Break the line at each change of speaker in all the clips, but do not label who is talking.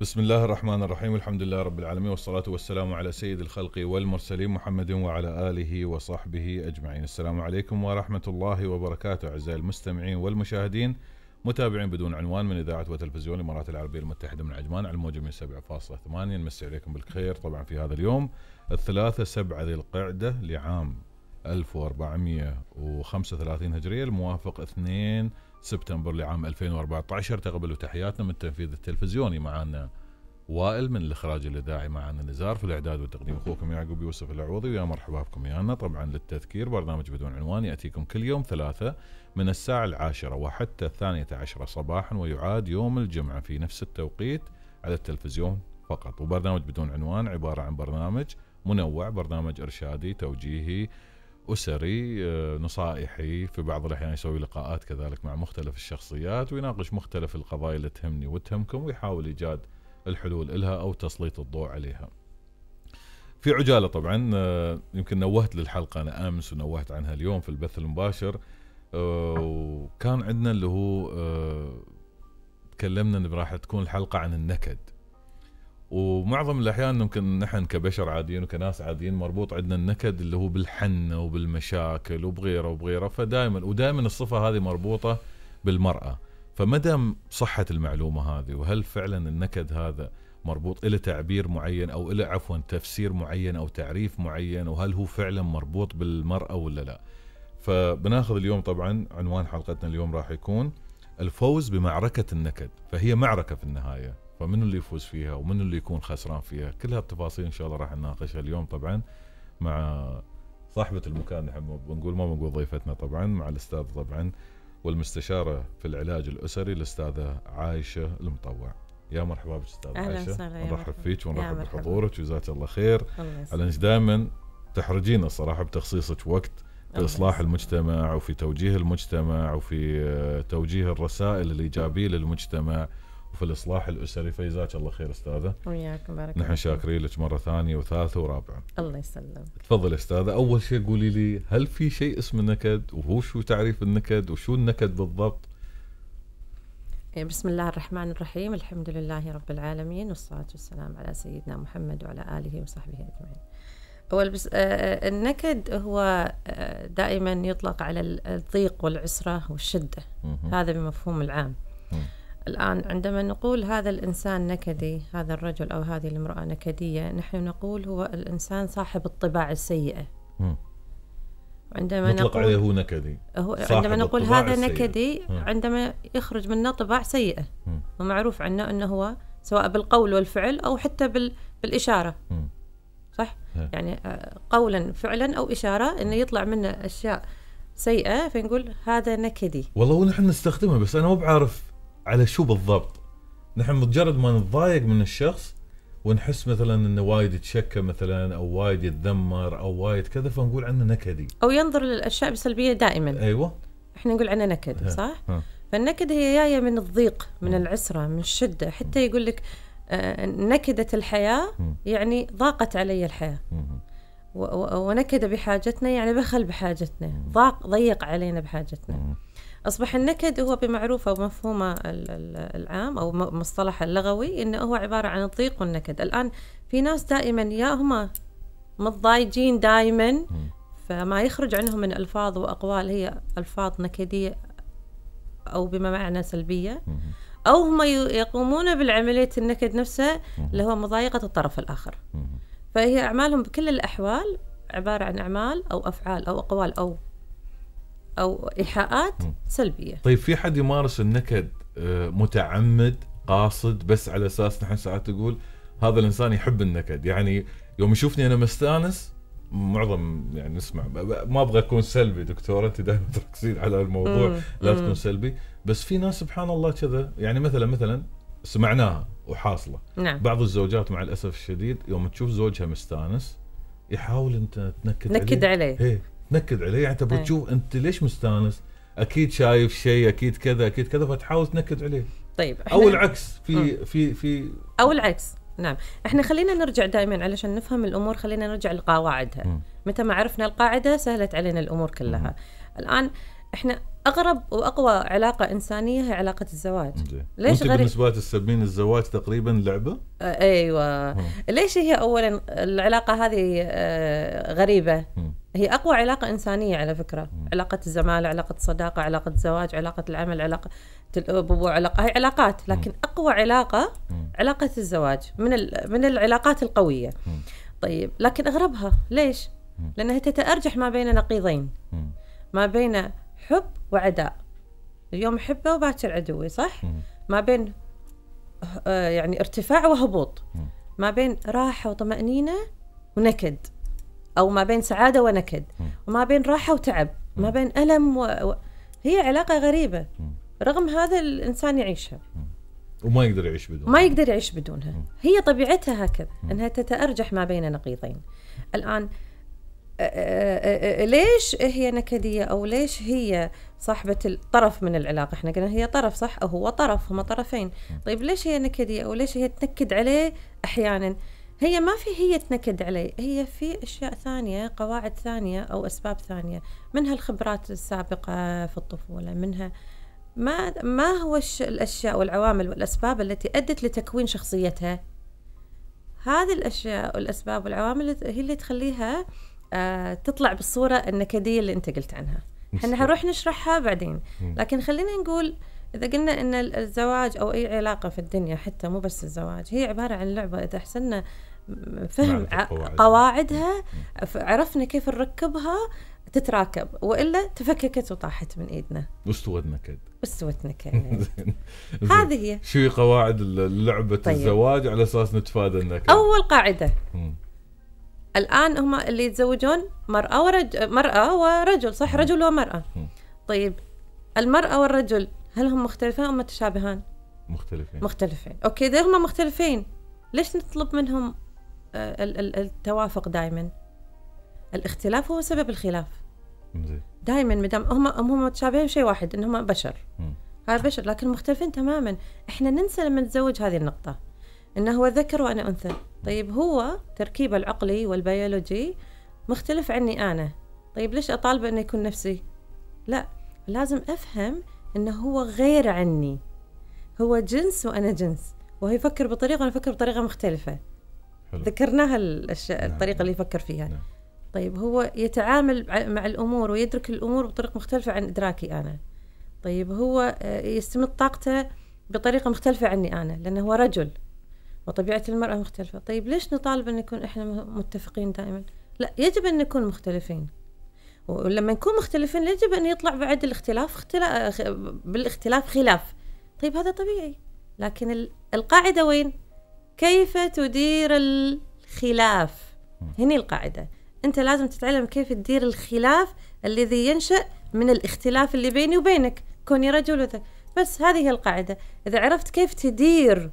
بسم الله الرحمن الرحيم. الحمد لله رب العالمين، والصلاة والسلام على سيد الخلق والمرسلين محمد وعلى آله وصحبه أجمعين. السلام عليكم ورحمة الله وبركاته أعزائي المستمعين والمشاهدين، متابعين بدون عنوان من إذاعة وتلفزيون الإمارات العربية المتحدة من عجمان على الموجة 107.8. نمسي عليكم بالخير طبعا في هذا اليوم الثلاثاء 7 ذي القعدة لعام 1435 هجرية، الموافق 2 سبتمبر لعام 2014. تقبلوا تحياتنا من التنفيذ التلفزيوني، معنا وائل، من الإخراج الإذاعي معنا نزار، في الإعداد والتقديم أخوكم يعقوب يوسف العوضي. ويا مرحبا بكم ويانا. طبعا للتذكير، برنامج بدون عنوان يأتيكم كل يوم ثلاثاء من الساعة 10 وحتى 12 صباحا، ويعاد يوم الجمعة في نفس التوقيت على التلفزيون فقط. وبرنامج بدون عنوان عبارة عن برنامج منوع، برنامج إرشادي توجيهي أسري نصائحي، في بعض الأحيان يسوي لقاءات كذلك مع مختلف الشخصيات ويناقش مختلف القضايا اللي تهمني وتهمكم، ويحاول إيجاد الحلول إلها أو تسليط الضوء عليها. في عجالة طبعا، يمكن نوهت للحلقة أنا أمس ونوهت عنها اليوم في البث المباشر، وكان عندنا اللي هو تكلمنا إن راح تكون الحلقة عن النكد. ومعظم الأحيان ممكن نحن كبشر عاديين وكناس عاديين مربوط عندنا النكد اللي هو بالحنة وبالمشاكل وبغيره وبغيره، ودائما الصفة هذه مربوطة بالمرأة. فمدى صحة المعلومة هذه، وهل فعلا النكد هذا مربوط إلى تعبير معين أو إلى عفوا تفسير معين أو تعريف معين، وهل هو فعلا مربوط بالمرأة ولا لا؟ فبناخذ اليوم طبعا عنوان حلقتنا اليوم راح يكون الفوز بمعركة النكد. فهي معركة في النهاية، فمن اللي يفوز فيها ومن اللي يكون خسران فيها؟ كل هالتفاصيل إن شاء الله راح نناقشها اليوم طبعا مع صاحبة المكان، نحن بنقول ما بنقول ضيفتنا طبعا، مع الأستاذ طبعا والمستشارة في العلاج الأسري الأستاذة عايشة المطوع. يا مرحبا بك أستاذة عايشة، نرحب فيك ونرحب بحضورك، وجزاك الله خير على أنك دائما تحرجينا الصراحة بتخصيصك وقت في إصلاح المجتمع وفي توجيه المجتمع وفي توجيه الرسائل الإيجابية للمجتمع وفي الإصلاح الأسري. فجزاك الله خير أستاذة،
وياكم بارك.
نحن شاكرين لك مرة ثانية وثالثة ورابعة.
الله يسلمك.
تفضل أستاذة. أول شيء قولي لي، هل في شيء اسمه نكد؟ وهو شو تعريف النكد؟ وشو النكد بالضبط؟
بسم الله الرحمن الرحيم، الحمد لله رب العالمين، والصلاة والسلام على سيدنا محمد وعلى آله وصحبه أجمعين. أول بس النكد هو دائما يطلق على الضيق والعسرة والشدة، هذا بمفهوم العام. الآن عندما نقول هذا الإنسان نكدي، هذا الرجل أو هذه المرأة نكدية، نحن نقول هو الإنسان صاحب الطباع السيئة. عندما
نطلق عليه هو نكدي.
عندما نقول هذا نكدي، عندما يخرج منه طباع سيئة، ومعروف عنه أنه هو سواء بالقول والفعل أو حتى بالإشارة. صح؟ يعني قولا فعلا أو إشارة، أنه يطلع منه أشياء سيئة فنقول هذا نكدي.
والله ونحن نستخدمها، بس أنا مو بعرف على شو بالضبط. نحن مجرد ما نتضايق من الشخص ونحس مثلا انه وايد يتشكى مثلا او وايد يتذمر او وايد كذا، فنقول عنه نكدي، او
ينظر للاشياء بسلبيه دائما.
ايوه،
احنا نقول عنه نكد. صح. فالنكد هي جايه من الضيق، من العسره، من الشده. حتى يقول لك نكدت الحياه، يعني ضاقت علي الحياه. ونكد بحاجتنا، يعني بخل بحاجتنا، ضيق علينا بحاجتنا. أصبح النكد هو بمعروفه ومفهومه العام أو مصطلح اللغوي إنه هو عبارة عن الضيق والنكد. الآن في ناس دائما يا هما متضايقين دائما، فما يخرج عنهم من ألفاظ وأقوال هي ألفاظ نكدية أو بما معنى سلبية، أو هم يقومون بالعملية النكد نفسها اللي هو مضايقة الطرف الآخر. فهي أعمالهم بكل الأحوال عبارة عن أعمال أو أفعال أو أقوال أو إيحاءات سلبية.
طيب في حد يمارس النكد متعمد قاصد، بس على أساس نحن ساعات تقول هذا الإنسان يحب النكد، يعني يوم يشوفني أنا مستانس، معظم يعني نسمع، ما أبغى أكون سلبي دكتورة، أنت دائما تركزين على الموضوع لا تكون سلبي، بس في ناس سبحان الله كذا. يعني مثلا سمعناها وحاصلة.
نعم.
بعض الزوجات مع الأسف الشديد يوم تشوف زوجها مستانس يحاول أنت
تنكد عليه.
نكد عليه، يعني تبغى تشوف انت ليش مستانس، اكيد شايف شيء، اكيد كذا اكيد كذا، فتحاول تنكد عليه.
طيب
او العكس، في
او العكس. نعم. احنا خلينا نرجع دائما علشان نفهم الامور، خلينا نرجع لقواعدها. متى ما عرفنا القاعده سهلت علينا الامور كلها. الان احنا اغرب واقوى علاقه انسانيه هي علاقه الزواج.
ليش غريب؟ بالنسبه تسمين الزواج تقريبا لعبه؟
ايوه. ليش هي اولا العلاقه هذه غريبه؟ هي اقوى علاقه انسانيه على فكره. علاقه الزماله، علاقه الصداقه، علاقه الزواج، علاقه العمل، علاقه الابوه، هي علاقات، لكن اقوى علاقه علاقه الزواج من العلاقات القويه. طيب لكن اغربها ليش؟ لانها تتأرجح ما بين نقيضين، ما بين حب وعداء. اليوم حبه وباكر عدوي، صح؟ ما بين يعني ارتفاع وهبوط، ما بين راحة وطمأنينة ونكد، أو ما بين سعادة ونكد، وما بين راحة وتعب، ما بين ألم هي علاقة غريبة. رغم هذا الإنسان يعيشها
وما يقدر يعيش بدونها،
ما يقدر يعيش بدونها. هي طبيعتها هكذا، أنها تتأرجح ما بين نقيضين. الآن ليش هي نكدية، أو ليش هي صاحبة الطرف من العلاقة؟ احنا قلنا هي طرف، صح؟ أو هو طرف، هما طرفين. طيب ليش هي نكدية، أو ليش هي تنكد عليه أحيانا؟ هي ما في هي تنكد عليه، هي في أشياء ثانية، قواعد ثانية أو أسباب ثانية، منها الخبرات السابقة في الطفولة، منها ما هو الأشياء والعوامل والأسباب التي أدت لتكوين شخصيتها. هذه الأشياء والأسباب والعوامل هي اللي تخليها تطلع بالصورة النكدية اللي أنت قلت عنها. احنا هنروح نشرحها بعدين، لكن خلينا نقول إذا قلنا إن الزواج أو أي علاقة في الدنيا، حتى مو بس الزواج، هي عبارة عن لعبة. إذا حسنا فهم قواعدها، عرفنا كيف نركبها تتراكب، وإلا تفككت وطاحت من إيدنا
واستوت نكد.
هذه هي
شو قواعد لعبة الزواج على أساس نتفادى النكد.
أول قاعدة الآن هم اللي يتزوجون مرأة ورجل، صح؟ رجل ومرأة. طيب المرأة والرجل هل هم مختلفين أو متشابهان؟ مختلفين. أوكي، إذا هم مختلفين ليش نطلب منهم التوافق دائما؟ الاختلاف هو سبب الخلاف دائما. مدام هم متشابهين شيء واحد، إنهم بشر، هاي بشر، لكن مختلفين تماما. إحنا ننسى لما نتزوج هذه النقطة، إنه هو ذكر وأنا أنثى. طيب هو تركيبه العقلي والبيولوجي مختلف عني أنا. طيب ليش أطالبه إنه يكون نفسي؟ لا، لازم أفهم إنه هو غير عني، هو جنس وأنا جنس، وهو يفكر بطريقة وأنا أفكر بطريقة مختلفة. حلو. ذكرناها الطريقة اللي يفكر فيها. طيب هو يتعامل مع الأمور ويدرك الأمور بطريقة مختلفة عن إدراكي أنا. طيب هو يستمد طاقته بطريقة مختلفة عني أنا، لأنه هو رجل وطبيعة المرأة مختلفة. طيب ليش نطالب أن نكون إحنا متفقين دائما؟ لا، يجب أن نكون مختلفين. ولما نكون مختلفين يجب أن يطلع بعد بالاختلاف خلاف. طيب هذا طبيعي، لكن القاعدة وين؟ كيف تدير الخلاف. هنا القاعدة، أنت لازم تتعلم كيف تدير الخلاف الذي ينشأ من الاختلاف اللي بيني وبينك، كوني رجل وذا. بس هذه هي القاعدة. إذا عرفت كيف تدير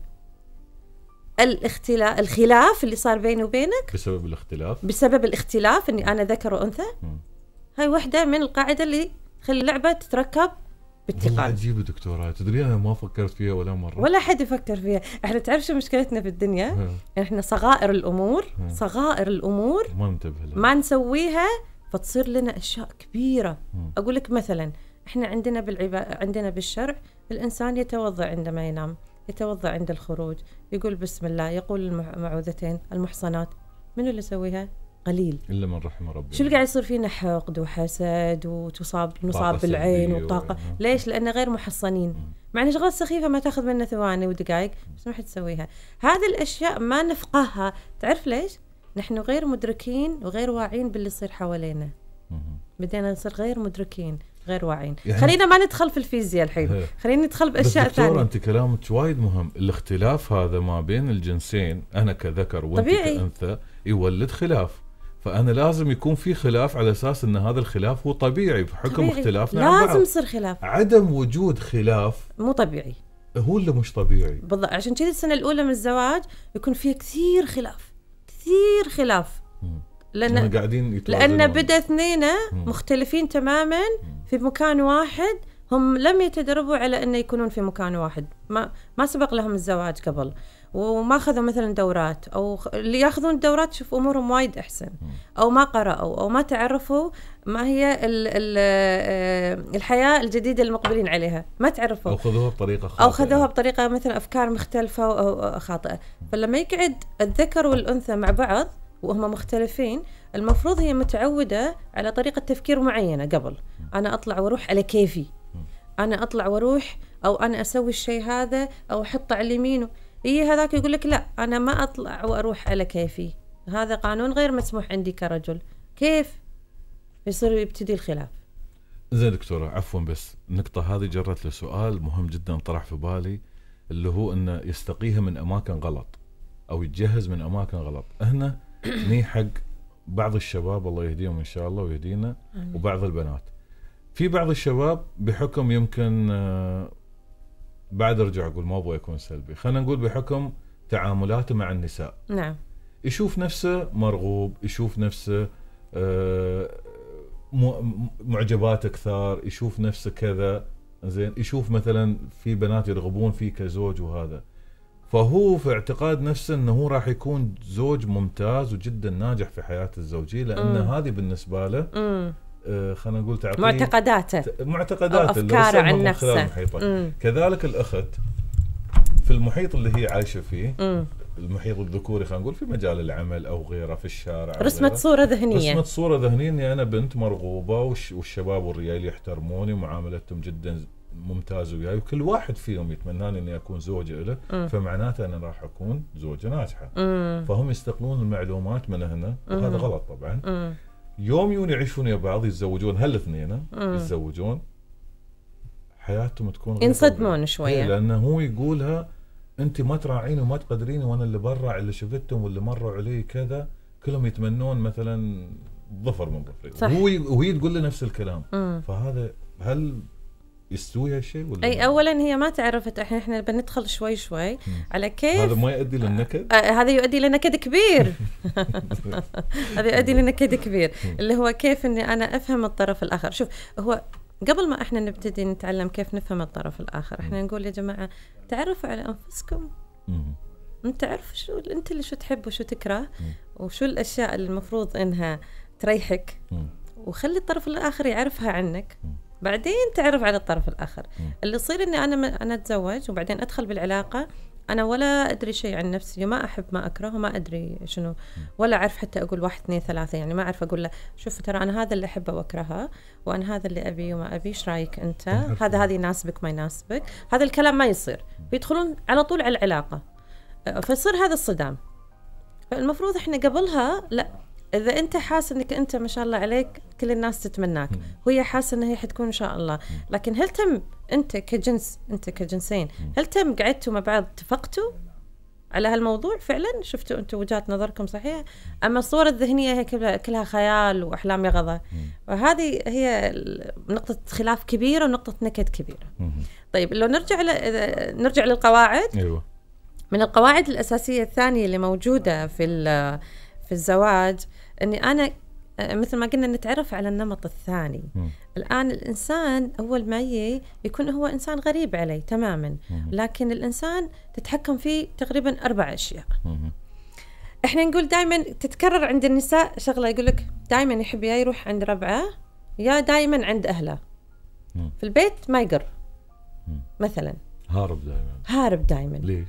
الخلاف اللي صار بيني وبينك بسبب الاختلاف اني انا ذكر وانثى، هاي واحدة من القاعدة اللي تخلي اللعبة تتركب باتقان.
عجيبة دكتورة، تدري انا ما فكرت فيها ولا مرة،
ولا حد يفكر فيها. احنا تعرف شو مشكلتنا في الدنيا؟ احنا صغائر الامور ما ننتبه لها، ما نسويها، فتصير لنا اشياء كبيرة. اقول لك مثلا، احنا عندنا بالشرع الانسان يتوضأ عندما ينام، يتوضأ عند الخروج، يقول بسم الله، يقول المعوذتين، المحصنات. منو اللي يسويها؟ قليل،
إلا من رحم ربي.
شو اللي قاعد يصير فينا؟ حقد وحسد نصاب بالعين وطاقة. ليش؟ لأن غير محصنين. مع أن شغلات سخيفة ما تاخذ منا ثواني ودقائق، بس ما حد تسويها. هذه الأشياء ما نفقهها. تعرف ليش؟ نحن غير مدركين وغير واعين باللي يصير حوالينا. بدينا نصير غير مدركين غير واعين. يعني خلينا ما ندخل في الفيزياء الحين، خلينا ندخل بأشياء ثانية.
أنت كلامك وايد مهم. الاختلاف هذا ما بين الجنسين، أنا كذكر وأنت كأنثى، يولد خلاف. فأنا لازم يكون في خلاف على أساس أن هذا الخلاف هو طبيعي بحكم اختلافنا عن بعض.
لازم يصير خلاف.
عدم وجود خلاف مو
طبيعي،
هو اللي مش طبيعي
بالضبط. عشان كذا السنة الأولى من الزواج يكون فيها كثير خلاف. لأن بدأ اثنين مختلفين تماما في مكان واحد، هم لم يتدربوا على أن يكونون في مكان واحد، ما سبق لهم الزواج قبل، وما أخذوا مثلا دورات، أو اللي ياخذون الدورات شوف أمورهم وايد أحسن، أو ما قرأوا أو ما تعرفوا ما هي الحياة الجديدة المقبلين عليها، ما تعرفوا،
أو خذوها بطريقة خاطئة،
أو خذوها بطريقة مثلا أفكار مختلفة أو خاطئة. فلما يقعد الذكر والأنثى مع بعض وهم مختلفين، المفروض هي متعودة على طريقة تفكير معينة قبل. أنا أطلع وأروح على كيفي، أنا أطلع وأروح، أو أنا أسوي الشيء هذا أو أحطه على اليمين. هذاك يقول لك لا، أنا ما أطلع وأروح على كيفي، هذا قانون غير مسموح عندي كرجل. كيف يصير يبتدي الخلاف؟
زين دكتورة، عفوا بس النقطة هذه جرت له سؤال مهم جدا طرح في بالي، اللي هو أنه يستقيها من أماكن غلط أو يتجهز من أماكن غلط. هنا ني حق بعض الشباب الله يهديهم إن شاء الله ويهدينا، وبعض البنات. في بعض الشباب بحكم يمكن بعد ارجع اقول ما ابغى يكون سلبي، خلينا نقول بحكم تعاملاته مع النساء،
نعم،
يشوف نفسه مرغوب، يشوف نفسه معجبات اكثر، يشوف نفسه كذا، زين، يشوف مثلا في بنات يرغبون فيه كزوج وهذا، فهو في اعتقاد نفسه انه هو راح يكون زوج ممتاز وجدا ناجح في حياته الزوجيه، لان هذه بالنسبه له خلينا نقول تعطيه معتقداته
أفكاره عن نفسه.
كذلك الأخت في المحيط اللي هي عايشة فيه، المحيط الذكوري، خلينا نقول في مجال العمل أو غيره، في الشارع،
رسمت صورة ذهنية،
رسمت صورة ذهنية إني أنا بنت مرغوبة، والشباب والرجال يحترموني ومعاملتهم جدا ممتازة وياي، وكل واحد فيهم يتمناني إني أكون زوجة له، فمعناته أنا راح أكون زوجة ناجحة. فهم يستقلون المعلومات من هنا، وهذا غلط طبعا. يوم يون يعيشون يا بعض، يتزوجون هالاثنين، يتزوجون، حياتهم تكون
ينصدمون شويه،
لانه هو يقولها انت ما تراعيني وما تقدريني، وانا اللي برا اللي شفتهم واللي مروا علي كذا كلهم يتمنون مثلا ظفر من ظفري، وهي تقول له نفس الكلام. فهذا هل يستوي هالشيء ولا
اي؟ اولا هي ما تعرفت، احنا بندخل شوي شوي على كيف
هذا ما يؤدي للنكد.
هذا يؤدي لنكد كبير. هذا يؤدي لنكد كبير، اللي هو كيف اني انا افهم الطرف الاخر. شوف، هو قبل ما احنا نبتدي نتعلم كيف نفهم الطرف الاخر، احنا نقول يا جماعه تعرفوا على انفسكم، انت تعرف شو انت اللي شو تحب وشو تكره، وشو الاشياء اللي المفروض انها تريحك، وخلي الطرف الاخر يعرفها عنك، بعدين تعرف على الطرف الآخر. اللي يصير إني أنا أتزوج وبعدين أدخل بالعلاقة، أنا ولا أدري شيء عن نفسي، ما أحب ما أكره، وما أدري شنو، ولا أعرف حتى أقول 1 2 3، يعني ما أعرف أقول له شوف ترى أنا هذا اللي أحبه وأكرهه، وأنا هذا اللي أبي وما أبي، إيش رأيك أنت؟ هذا يناسبك ما يناسبك، هذا الكلام ما يصير، بيدخلون على طول على العلاقة، فيصير هذا الصدام. فالمفروض إحنا قبلها لا، إذا أنت حاسس إنك أنت ما شاء الله عليك كل الناس تتمناك، وهي حاسة إن هي حتكون إن شاء الله، لكن هل تم أنت كجنس، أنت كجنسين، هل تم قعدتوا مع بعض اتفقتوا على هالموضوع فعلا؟ شفتوا أنتوا وجهات نظركم صحيحة؟ أما الصورة الذهنية هي كلها خيال وأحلام يغضى، وهذه هي نقطة خلاف كبيرة ونقطة نكد كبيرة. طيب لو نرجع للقواعد.
أيوة.
من القواعد الأساسية الثانية اللي موجودة في الزواج، أني أنا مثل ما قلنا نتعرف على النمط الثاني. الآن الإنسان أول ما يكون هو إنسان غريب علي تماما، لكن الإنسان تتحكم فيه تقريبا 4 أشياء. إحنا نقول دائما تتكرر عند النساء شغلة، يقولك دائما يحب يا يروح عند ربعه يا دائما عند أهله، في البيت ما يقر مثلا، هارب دائما.
ليش؟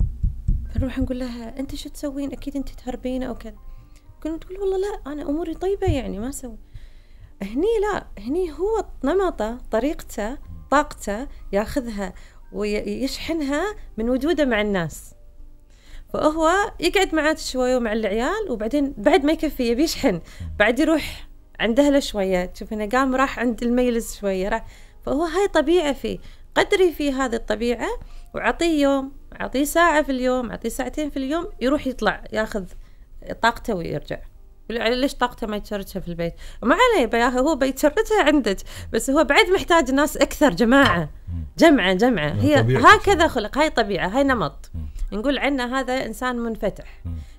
فنروح نقول لها أنت شو تسوين؟ أكيد أنت تهربين أو كذا. كنت تقول والله لا أنا أموري طيبة يعني ما أسوي. هني لا، هني هو نمطه، طريقته، طاقته ياخذها ويشحنها من وجوده مع الناس، فهو يقعد معات شوية ومع العيال، وبعدين بعد ما يكفي يبي يشحن، بعد يروح عند أهله شوية، تشوف هنا قام راح عند الميلز شوية راح، فهو هاي طبيعة فيه، قدري في هذه الطبيعة وعطيه يوم، عطيه ساعة في اليوم، عطيه ساعتين في اليوم، يروح يطلع ياخذ طاقته ويرجع. ليش طاقته ما يتشردها في البيت؟ وما عليه هو بيتشردها عندك، بس هو بعد محتاج ناس أكثر، جماعة جمعة هي هكذا خلق، هاي طبيعة، هاي نمط، نقول عنه هذا إنسان منفتح.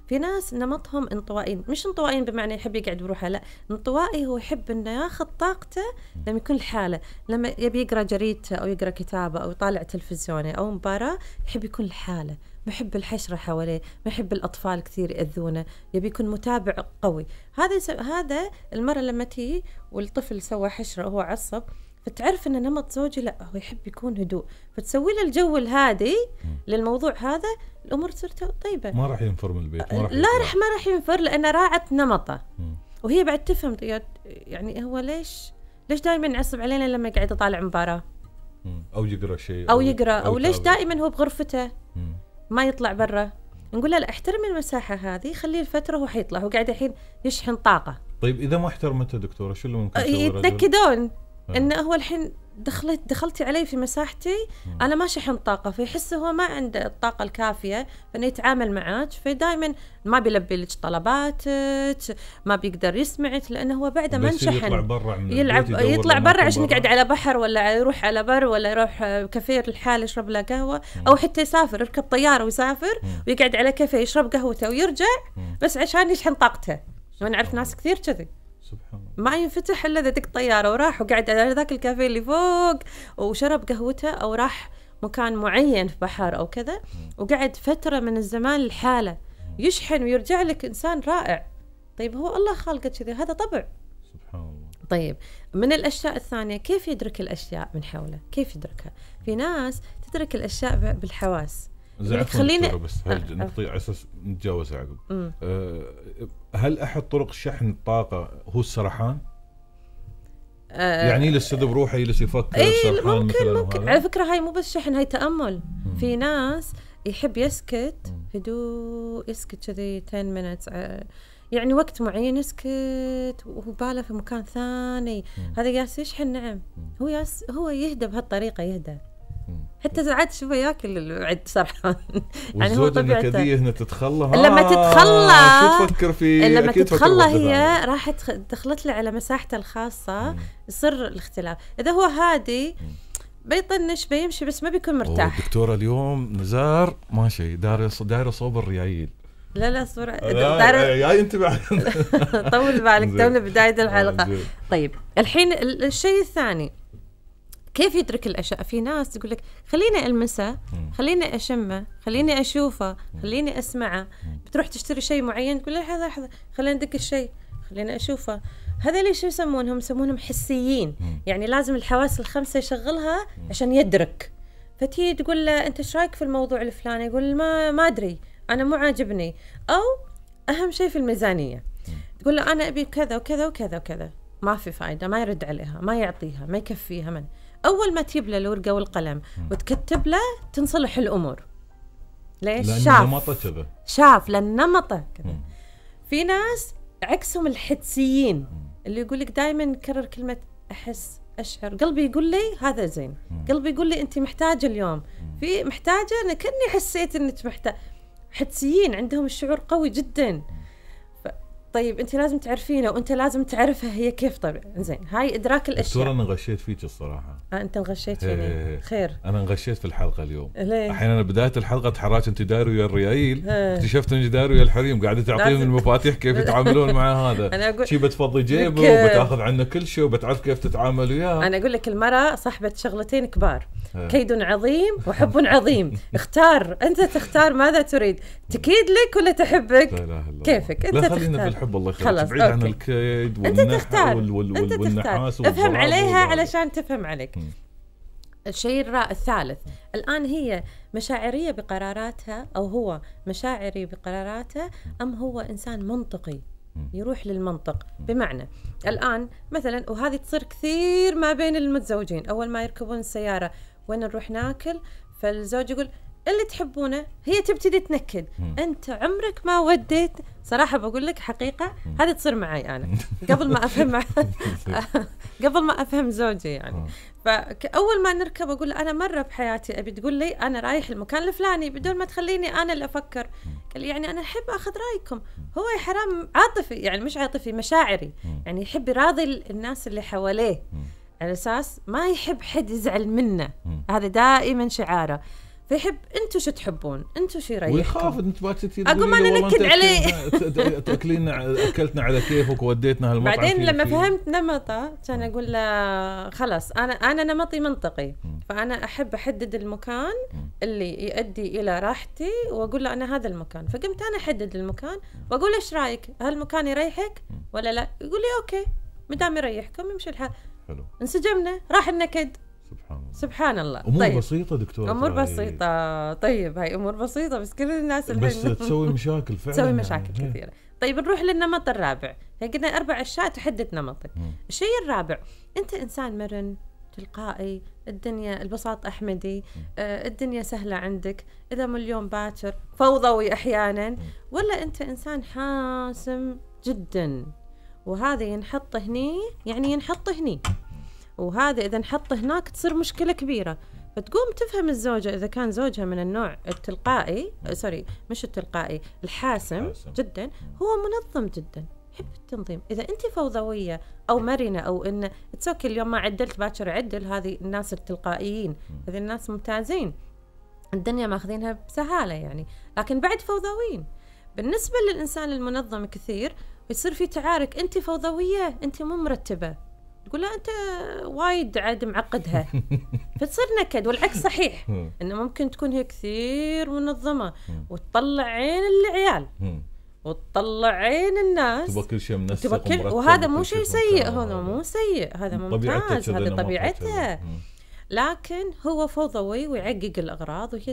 في ناس نمطهم انطوائيين، مش انطوائيين بمعنى يحب يقعد بروحه، لا، انطوائي هو يحب انه ياخذ طاقته لما يكون الحالة، لما يبي يقرأ جريدته أو يقرأ كتابه أو يطالع تلفزيوني أو مباراة، يحب يكون الحالة، ما يحب الحشرة حواليه، ما يحب الأطفال كثير يأذونه، يبي يكون متابع قوي. هذا المرة لما تيجي والطفل سوى حشرة وهو عصب، فتعرف ان نمط زوجي لا، هو يحب يكون هدوء، فتسوي له الجو الهادي للموضوع هذا، الامور تصير طيبه،
ما راح ينفر من البيت،
ما راح ينفر، لانه راعت نمطه. وهي بعد تفهم يعني هو ليش دائما يعصب علينا لما يقعد يطالع مباراه
او يقرا شيء
او ليش دائما هو بغرفته ما يطلع برا. نقول له لا، احترمي المساحه هذه، خليه الفتره هو حيطلع، هو قاعد الحين يشحن طاقه.
طيب اذا ما احترمته دكتوره شو اللي ممكن يسوي؟
يتنكدون انه هو الحين دخلتي علي في مساحتي، انا ما شحن طاقه، فيحس هو ما عنده الطاقه الكافيه فانه يتعامل معك، فدائما ما بيلبي لك طلباتك، ما بيقدر يسمعك، لانه هو بعده ما انشحن، يطلع برا عشان يقعد على بحر، ولا يروح على بر، ولا يروح كافيه للحال يشرب له قهوه، او حتى يسافر، يركب طياره ويسافر ويقعد على كافيه يشرب قهوته ويرجع بس عشان يشحن طاقته. ونعرف ناس كثير كذي، سبحان الله، ما ينفتح الا اذا دق طياره وراح وقعد على ذاك الكافيه اللي فوق وشرب قهوته، او راح مكان معين في بحر او كذا وقعد فتره من الزمان الحاله يشحن ويرجع لك انسان رائع. طيب هو الله خالقه كذا، هذا طبع، سبحان الله. طيب من الاشياء الثانيه، كيف يدرك الاشياء من حوله؟ كيف يدركها؟ في ناس تدرك الاشياء بالحواس.
خلينا بس نقطع على اساس نتجاوز عقب. هل احد طرق شحن الطاقه هو السرحان؟ يعني يجلس بروحه، يجلس يفكر، سرحان
ممكن. على فكره هاي مو بس شحن، هاي تامل. في ناس يحب يسكت هدوء، يسكت كذي 10 minutes، يعني وقت معين يسكت وهو باله في مكان ثاني، هذا ياس يشحن. نعم، هو يهدى بهالطريقه، يهدى حتى ساعات شوفه ياكل بعد سرحان.
يعني هو طبيعته النكديه هنا تتخلى،
لما تتخلى
شو تفكر في،
لما تتخلى هي راحت دخلت له على مساحته الخاصه، يصير الاختلاف. اذا هو هادي بيطنش بيمشي بس ما بيكون مرتاح.
الدكتوره اليوم نزار ماشي دايره صوب الريايل.
لا صورة
يا انتبه
طول بالك، تونا بدايه الحلقه. طيب الحين الشيء الثاني، كيف يدرك الأشياء؟ في ناس تقول لك خليني ألمسه، خليني أشمه، خليني أشوفه، خليني أسمعه. بتروح تشتري شيء معين تقول له لحظة خليني أدق الشيء، خليني أشوفه. هذا ليش يسمونهم حسيين، يعني لازم الحواس الخمسة يشغلها عشان يدرك. فتي تقول له أنت إيش رأيك في الموضوع الفلاني؟ يقول ما أدري، أنا مو عاجبني، أو أهم شيء في الميزانية. تقول له أنا أبي كذا وكذا وكذا وكذا، ما في فائدة، ما يرد عليها، ما يعطيها، ما يكفيها. من أول ما تجيب له الورقة والقلم وتكتب له تنصلح الأمور. ليش؟ شاف لأن نمطه كذا. في ناس عكسهم الحدسيين اللي يقول لك دائما يكرر كلمة أحس، أشعر، قلبي يقول لي هذا زين، قلبي يقول لي أنت محتاجة اليوم، في محتاجة، أنا كأني حسيت أنك محتاجة. حدسيين عندهم الشعور قوي جدا. طيب انت لازم تعرفينه وانت لازم تعرفها هي كيف. طبعا زين، هاي ادراك الاشياء.
دكتورة انا غشيت فيك الصراحه.
انت غشيت فيني. خير،
انا غشيت في الحلقه اليوم. احيانا بدايه الحلقه تحراك انت داير ويا الريايل، اكتشفت انك داير ويا الحريم، قاعده تعطيهم المفاتيح كيف يتعاملون مع هذا. شي بتفضي جيبه وبتاخذ عنه كل شيء وبتعرف كيف تتعامل وياه.
انا اقول لك المراه صاحبه شغلتين كبار، كيد عظيم وحب عظيم. اختار، انت تختار ماذا تريد، تكيد لك ولا تحبك؟ لا لا لا. كيفك انت تختار.
خلينا بالحب، الله يخليك، بعيد عن الكيد والنحو والنحاس.
افهم عليها علشان تفهم عليك. الشيء الثالث، الآن هي مشاعرية بقراراتها، أو هو مشاعري بقراراته، أم هو إنسان منطقي يروح للمنطق؟ بمعنى الآن مثلا، وهذه تصير كثير ما بين المتزوجين، أول ما يركبون السيارة وين نروح ناكل، فالزوج يقول اللي تحبونه، هي تبتدي تنكد. أنت عمرك ما وديت. صراحة بقول لك حقيقة، هذه تصير معي أنا قبل ما أفهم زوجي يعني. فأول ما نركب أقول أنا مرة بحياتي أبي تقول لي أنا رايح المكان الفلاني بدون ما تخليني أنا اللي أفكر. قال يعني أنا أحب أخذ رأيكم. هو يا حرام عاطفي، يعني مش عاطفي، مشاعري، يعني يحب يراضي الناس اللي حواليه على أساس ما يحب حد يزعل منه. هذا دائما شعاره. فيحب انتوا شو تحبون، انتوا شو يريحكم،
ويخاف انت باكتي
اقوم انا نكد عليه
اكلنا على كيفك ووديتنا هالمطعم.
بعدين لما فهمت نمطه كان اقول له خلاص انا نمطي منطقي، فانا احب احدد المكان اللي يؤدي الى راحتي واقول له انا هذا المكان. فقمت انا احدد المكان واقول ايش رايك، هالمكان يريحك ولا لا؟ يقول لي اوكي ما دام يريحكم يمشي الحال.
حلو.
انسجمنا، راح النكد. سبحان الله.
امور طيب. بسيطه دكتوره،
امور بسيطه. طيب هاي امور بسيطه بس كل الناس
بس تسوي مشاكل فعلا،
تسوي مشاكل كثيره. طيب نروح للنمط الرابع. قلنا 4 أشياء تحدد نمطك. الشيء الرابع، انت انسان مرن تلقائي، الدنيا البساط احمدي، الدنيا سهله عندك، اذا من اليوم باكر فوضوي احيانا، ولا انت انسان حاسم جدا، وهذا ينحط هني يعني ينحط هني، وهذا إذا نحطه هناك تصير مشكلة كبيرة. فتقوم تفهم الزوجة إذا كان زوجها من النوع التلقائي، مش التلقائي، الحاسم جدا، هو منظم جدا يحب التنظيم. إذا أنت فوضوية أو مرنة أو إن تسوكي اليوم ما عدلت باكر عدل، هذه الناس التلقائيين، هذه الناس ممتازين، الدنيا ماخذينها بسهالة يعني، لكن بعد فوضويين. بالنسبة للإنسان المنظم كثير يصير في تعارك، أنت فوضوية، أنت مو مرتبة، تقول لا أنت وايد عاد معقدها فتصير نكد. والعكس صحيح، إنه ممكن تكون هي كثير منظمة وتطلع عين العيال وتطلع عين الناس،
تبغى كل شيء منسق
وهذا مو شيء سيء، هذا مو سيء، هذا ممتاز، هذه طبيعتها. لكن هو فوضوي ويعقق الأغراض وهي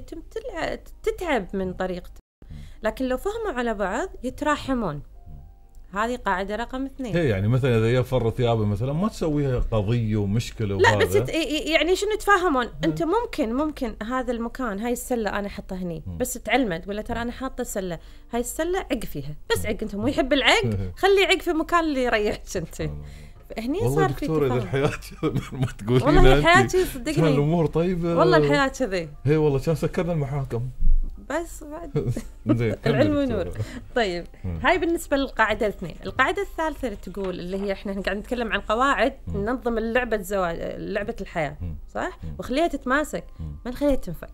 تتعب من طريقته. لكن لو فهموا على بعض يتراحمون. هذه قاعدة رقم 2.
هي يعني مثلا إذا يفر ثيابه مثلا ما تسويها قضية ومشكلة
لا بس يعني شنو تفاهمون. أنت ممكن هذا المكان، هاي السلة أنا حطها هني، بس تعلمت تقول له ترى أنا حاطة سلة، هاي السلة عق فيها، بس عق. أنت مو يحب العق، خلي عق في مكان اللي يريحك أنت. هني صار في
دكتورة إذا الحياة ما تقولين
والله الحياة صدقني
كان الأمور طيبة،
والله الحياة كذي.
هي والله كان سكرنا المحاكم
بس بعد العلم ونور. طيب هاي بالنسبة للقاعدة 2. القاعدة الثالثة اللي تقول، اللي هي احنا قاعد نتكلم عن قواعد ننظم اللعبة الزواج، لعبة الحياة، صح؟ وخليها تتماسك، ما نخليها تنفك.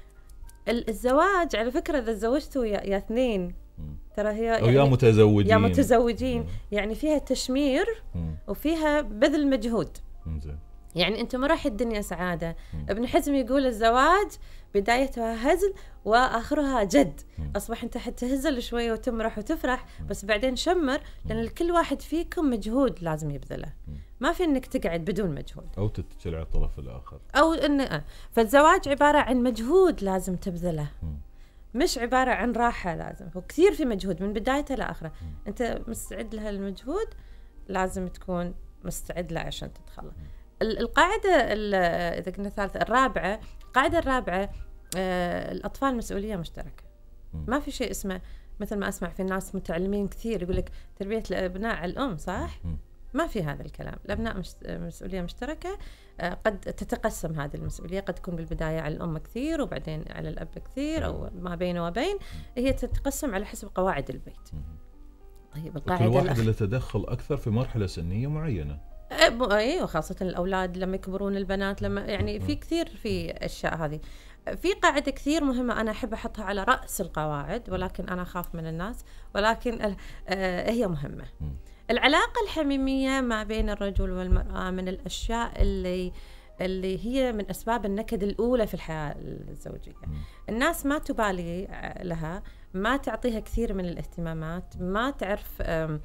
الزواج على فكرة إذا تزوجتوا يا 2 ترى هي يعني
يا
متزوجين يعني فيها تشمير وفيها بذل مجهود. يعني انت ما راح الدنيا سعاده. ابن حزم يقول الزواج بدايتها هزل واخرها جد. اصبح انت حتى هزل شويه وتمرح وتفرح، بس بعدين شمر، لان كل واحد فيكم مجهود لازم يبذله، ما في انك تقعد بدون مجهود
او تتكل على الطرف الاخر،
او ان فالزواج عباره عن مجهود لازم تبذله، مش عباره عن راحه لازم. وكثير في مجهود من بدايته لاخره، انت مستعد لها المجهود، لازم تكون مستعد له عشان تدخله. القاعدة إذا كنا الثالثة، الرابعة، القاعدة الرابعة، الأطفال مسؤولية مشتركة. ما في شيء اسمه مثل ما أسمع في ناس متعلمين كثير يقول لك تربية الأبناء على الأم، صح؟ ما في هذا الكلام. الأبناء مسؤولية مشتركة. قد تتقسم هذه المسؤولية، قد تكون بالبداية على الأم كثير وبعدين على الأب كثير، أو ما بين وبين، هي تتقسم على حسب قواعد البيت. طيب القاعدة
كل واحد اللي تدخل أكثر في مرحلة سنية معينة.
ايوه، خاصة الأولاد لما يكبرون، البنات لما يعني في كثير في أشياء. هذه في قاعدة كثير مهمة أنا أحب أحطها على رأس القواعد، ولكن أنا أخاف من الناس، ولكن هي مهمة. العلاقة الحميمية ما بين الرجل والمرأة من الأشياء اللي هي من أسباب النكد الأولى في الحياة الزوجية. الناس ما تبالي لها، ما تعطيها كثير من الاهتمامات، ما تعرف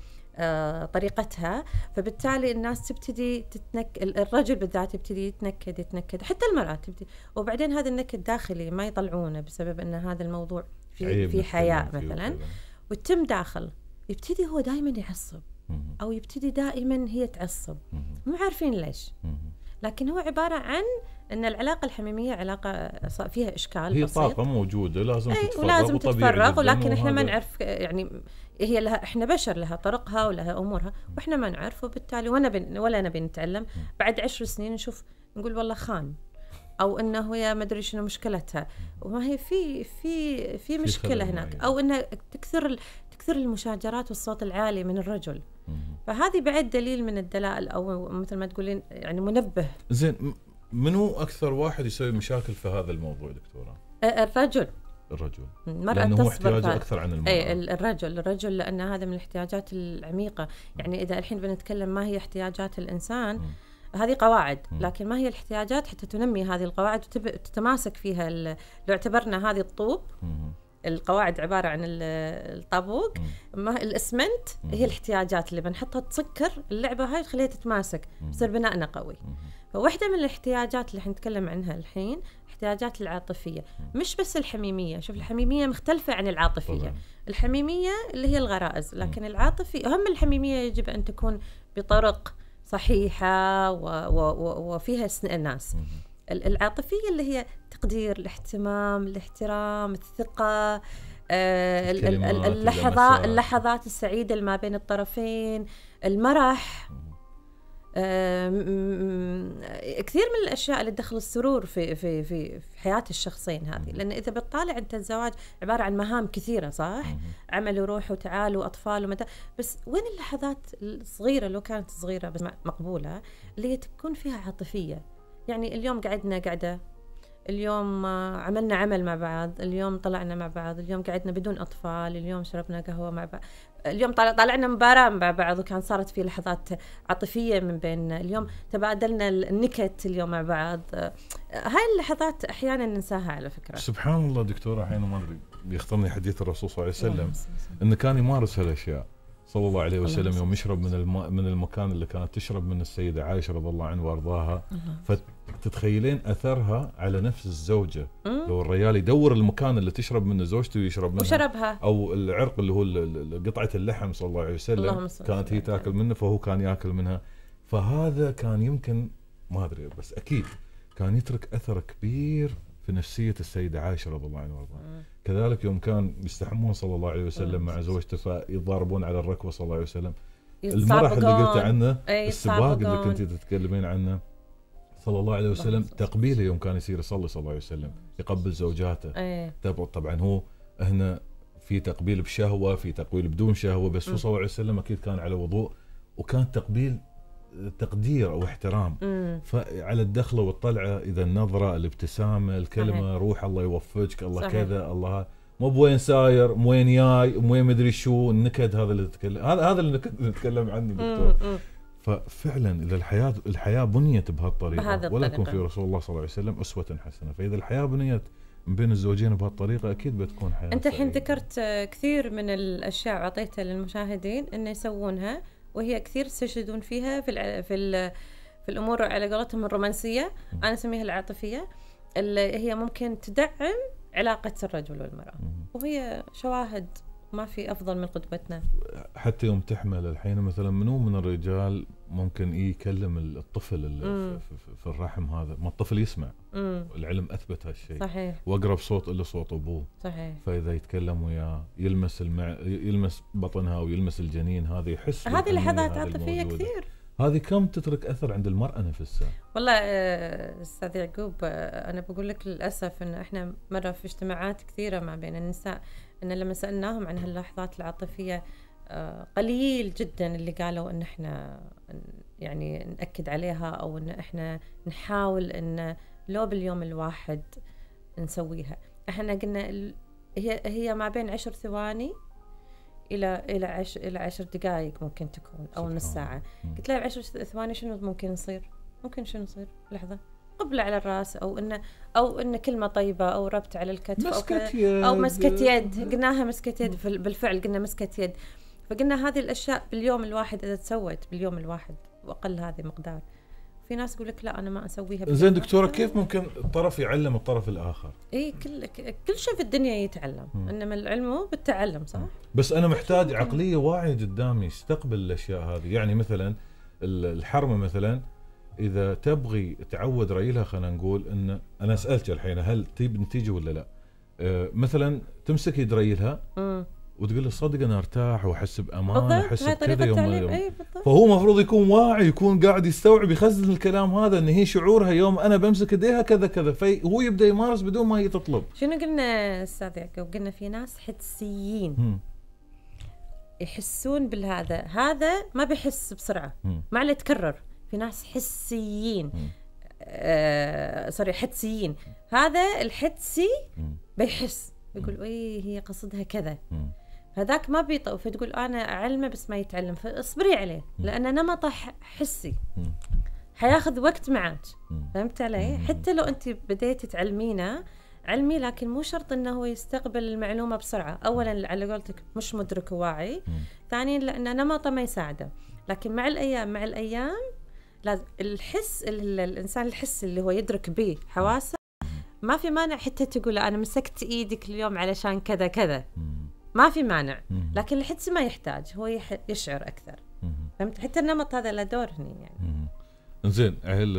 طريقتها، فبالتالي الناس تبتدي الرجل بالذات يبتدي يتنكد، حتى المرأة تبتدي، وبعدين هذا النكد داخلي ما يطلعونه بسبب أن هذا الموضوع في حياة مثلا، وتم داخل، يبتدي هو دائما يعصب أو يبتدي دائما هي تعصب، مو عارفين ليش. لكن هو عبارة عن أن العلاقة الحميمية علاقة فيها إشكال
هي
بسيط،
طاقة موجودة لازم تتفرغ،
ولازم تتفرغ، ولكن إحنا ما نعرف، يعني هي لها، إحنا بشر، لها طرقها ولها أمورها، وإحنا ما نعرف، وبالتالي ولا نبي نتعلم. بعد 10 سنين نشوف نقول والله خان، أو إنه هي ما أدري شنو مشكلتها، وما هي في مشكلة هناك، أو إنها تكثر المشاجرات والصوت العالي من الرجل. فهذه بعد دليل من الدلائل، أو مثل ما تقولين يعني منبه.
زين، منو أكثر واحد يسوي مشاكل في هذا الموضوع دكتورة؟
الرجل
لأنه هو احتياجه أكثر عن المرأة.
أي الرجل لأن هذا من الاحتياجات العميقة. يعني إذا الحين بنتكلم ما هي احتياجات الإنسان، هذه قواعد، لكن ما هي الاحتياجات حتى تنمي هذه القواعد وتتماسك فيها. لو اعتبرنا هذه الطوب، القواعد عبارة عن الطابوق، الإسمنت هي الاحتياجات اللي بنحطها تسكر اللعبة هاي وتخليها تتماسك، يصير بناءنا قوي. فواحدة من الاحتياجات اللي حنتكلم عنها الحين احتياجات العاطفية، مش بس الحميمية. شوف، الحميمية مختلفة عن العاطفية طبعا. الحميمية اللي هي الغرائز، لكن العاطفية أهم. الحميمية يجب أن تكون بطرق صحيحة وفيها الناس. العاطفية اللي هي تقدير، الاهتمام، الاحترام، الثقة، اللحظات السعيدة اللي ما بين الطرفين، المرح، كثير من الأشياء اللي تدخل السرور في حياة الشخصين هذه. لأن إذا بتطالع أنت الزواج عبارة عن مهام كثيرة، صح؟ عمل وروح وتعال وأطفال ومتى، بس وين اللحظات الصغيرة لو كانت صغيرة بس مقبولة اللي تكون فيها عاطفية؟ يعني اليوم قعدنا قعدة، اليوم عملنا عمل مع بعض، اليوم طلعنا مع بعض، اليوم قعدنا بدون أطفال، اليوم شربنا قهوة مع بعض، اليوم طلعنا مباراة مع بعض وكان صارت في لحظات عاطفية من بيننا، اليوم تبادلنا النكت اليوم مع بعض. هاي اللحظات أحيانا ننساها على فكرة.
سبحان الله دكتورة، أحيانا ما أدري بيخطرني حديث الرسول صلى الله عليه وسلم إنه كان يمارس هالأشياء صلى الله عليه وسلم يوم يشرب من المكان اللي كانت تشرب من السيدة عائشة رضي الله عنها وارضاها. فتتخيلين أثرها على نفس الزوجة. لو الرجال يدور المكان اللي تشرب منه زوجته ويشرب منه
وشربها،
أو العرق اللي هو قطعة اللحم صلى الله عليه وسلم كانت هي تاكل منه فهو كان ياكل منها. فهذا كان يمكن ما أدري بس أكيد كان يترك أثر كبير في نفسية السيدة عائشة رضي الله عنها وارضاها. كذلك يوم كان يستحمون صلى الله عليه وسلم مع زوجته فيضاربون على الركبة صلى الله عليه وسلم. المرح اللي قلت عنه، السباق اللي كنت تتكلمين عنه صلى الله عليه وسلم، تقبيله يوم كان يصير يصلي صلى الله عليه وسلم يقبل زوجاته. طبعا هو هنا في تقبيل بشهوة، في تقبيل بدون شهوة، بس صلى الله عليه وسلم أكيد كان على وضوء وكان تقبيل تقدير أو احترام. فعلى الدخلة والطلعة، إذا النظرة، الابتسامة، الكلمة، روح الله يوفقك، الله كذا، الله مو بوين ساير، مو وين جاي، مو وين مدري شو النكد. هذا اللي نتكلم، هذا اللي نتكلم عنه دكتور. ففعلا إذا الحياة بنيت بهالطريقة، ولكم في رسول الله صلى الله عليه وسلم أسوة حسنة. فإذا الحياة بنيت من بين الزوجين بهالطريقة أكيد بتكون حياة.
أنت الحين ذكرت كثير من الأشياء أعطيتها للمشاهدين إن يسوونها، وهي كثير يستشهدون فيها في الأمور على قولتهم الرومانسية، أنا أسميها العاطفية، اللي هي ممكن تدعم علاقة الرجل والمرأة. وهي شواهد ما في أفضل من قدوتنا.
حتى يوم تحمل الحين مثلا منو من الرجال ممكن يكلم الطفل اللي في الرحم هذا، ما الطفل يسمع. العلم أثبت هالشيء. صحيح. وأقرب صوت إلا صوت أبوه.
صحيح.
فإذا يتكلم وياه يلمس بطنها ويلمس الجنين، هذا يحس.
هذه لحظات عاطفية كثير.
هذه كم تترك أثر عند المرأة نفسها.
والله أستاذ يعقوب، أنا بقول لك للأسف إن إحنا مرة في اجتماعات كثيرة ما بين النساء، إن لما سألناهم عن هاللحظات العاطفية قليل جدا اللي قالوا إن إحنا يعني نأكد عليها، أو إن إحنا نحاول إن لو باليوم الواحد نسويها. إحنا قلنا هي ما بين 10 ثواني إلى 10 دقائق ممكن تكون، أو نص ساعة. قلت لها 10 ثواني شنو ممكن يصير؟ ممكن شنو يصير؟ لحظة قبلة على الرأس، أو إن كلمة طيبة، أو ربط على الكتف، أو مسكة يد. قلناها مسكة يد، بالفعل قلنا مسكة يد. فقلنا هذه الأشياء باليوم الواحد إذا تسوت باليوم الواحد وأقل هذه مقدار. في ناس يقول لك لا أنا ما أسويها.
زين دكتورة، كيف ممكن الطرف يعلم الطرف الآخر؟
كل شيء في الدنيا يتعلم، إنما العلم هو بالتعلم، صح؟
بس أنا محتاج عقلية واعية قدامي يستقبل الأشياء هذه. يعني مثلا الحرمة مثلا، إذا تبغي تعود ريلها، خلينا نقول إن أنا أسألك الحين هل تجيب نتيجة ولا لا؟ مثلا تمسك يد ريلها وتقول له صدق أنا أرتاح وأحس بأمان، أحس بكذا يوم. فهو مفروض يكون واعي، يكون قاعد يستوعب، يخزن الكلام هذا، إن هي شعورها يوم أنا بمسك إيديها كذا كذا، فهو يبدأ يمارس بدون ما هي تطلب.
شنو قلنا أستاذ يعقوب؟ قلنا في ناس حسيين يحسون بالهذا، هذا ما بيحس بسرعة، مع اللي يتكرر. في ناس حسيين سوري حدسيين. هذا الحدسي بيحس يقول ايه هي قصدها كذا، هذاك ما بيطق، فتقول انا اعلمه بس ما يتعلم، فاصبري عليه لان نمطه حسي حياخذ وقت معك. فهمت علي؟ حتى لو انت بديتي تعلمينه علمي، لكن مو شرط انه هو يستقبل المعلومه بسرعه. اولا على قولتك مش مدرك وواعي، ثانيا لان نمطه ما يساعده. لكن مع الايام لازم الحس، الانسان الحس اللي هو يدرك به حواسه، ما في مانع حتى تقول انا مسكت ايدك اليوم علشان كذا كذا، ما في مانع. لكن الحس ما يحتاج، هو يشعر اكثر. فهمت؟ حتى النمط هذا له دور هنا يعني.
زين،